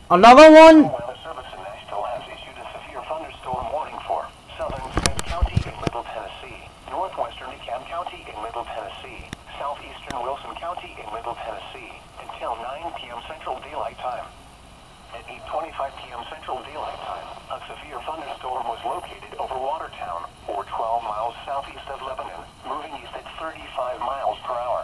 Another one? Weather Service in Nashville has issued a severe thunderstorm warning for southern Smith County in Middle Tennessee, northwestern DeKalb County in Middle Tennessee, southeastern Wilson County in Middle Tennessee, until 9 p.m. Central Daylight Time. At 8:25 p.m. Central Daylight Time, a severe thunderstorm was located over Watertown, or 12 miles southeast of Lebanon, moving east at 35 miles per hour.